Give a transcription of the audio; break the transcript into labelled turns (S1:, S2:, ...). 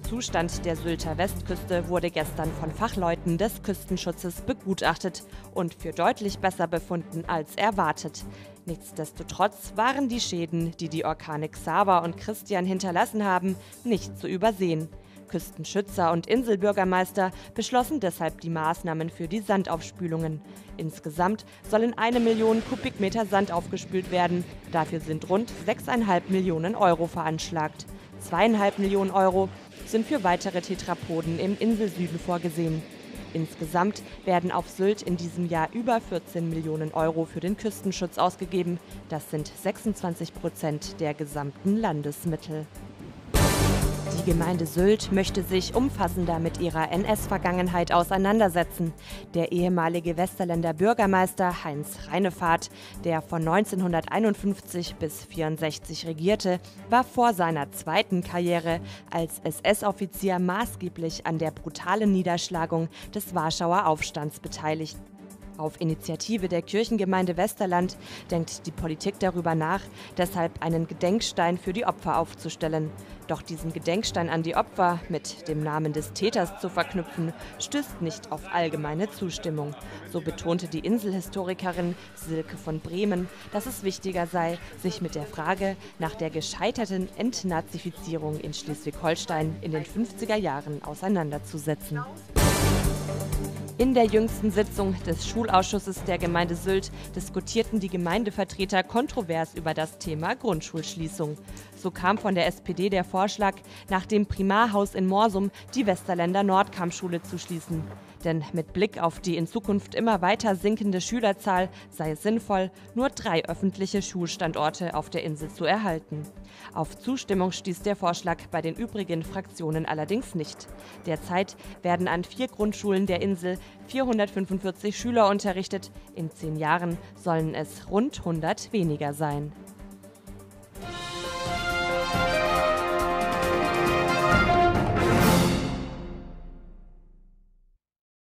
S1: Zustand der Sylter Westküste wurde gestern von Fachleuten des Küstenschutzes begutachtet und für deutlich besser befunden als erwartet. Nichtsdestotrotz waren die Schäden, die die Orkane Xaver und Christian hinterlassen haben, nicht zu übersehen. Küstenschützer und Inselbürgermeister beschlossen deshalb die Maßnahmen für die Sandaufspülungen. Insgesamt sollen 1 Million Kubikmeter Sand aufgespült werden. Dafür sind rund 6,5 Millionen Euro veranschlagt. 2,5 Millionen Euro sind für weitere Tetrapoden im Inselsüden vorgesehen. Insgesamt werden auf Sylt in diesem Jahr über 14 Millionen Euro für den Küstenschutz ausgegeben. Das sind 26% der gesamten Landesmittel. Die Gemeinde Sylt möchte sich umfassender mit ihrer NS-Vergangenheit auseinandersetzen. Der ehemalige Westerländer Bürgermeister Heinz Reinefahrt, der von 1951 bis 1964 regierte, war vor seiner zweiten Karriere als SS-Offizier maßgeblich an der brutalen Niederschlagung des Warschauer Aufstands beteiligt. Auf Initiative der Kirchengemeinde Westerland denkt die Politik darüber nach, deshalb einen Gedenkstein für die Opfer aufzustellen. Doch diesen Gedenkstein an die Opfer mit dem Namen des Täters zu verknüpfen, stößt nicht auf allgemeine Zustimmung. So betonte die Inselhistorikerin Silke von Bremen, dass es wichtiger sei, sich mit der Frage nach der gescheiterten Entnazifizierung in Schleswig-Holstein in den 50er Jahren auseinanderzusetzen. In der jüngsten Sitzung des Schulausschusses der Gemeinde Sylt diskutierten die Gemeindevertreter kontrovers über das Thema Grundschulschließung. So kam von der SPD der Vorschlag, nach dem Primarhaus in Morsum die Westerländer Nordkampschule zu schließen. Denn mit Blick auf die in Zukunft immer weiter sinkende Schülerzahl sei es sinnvoll, nur 3 öffentliche Schulstandorte auf der Insel zu erhalten. Auf Zustimmung stieß der Vorschlag bei den übrigen Fraktionen allerdings nicht. Derzeit werden an 4 Grundschulen der Insel 445 Schüler unterrichtet. In 10 Jahren sollen es rund 100 weniger sein.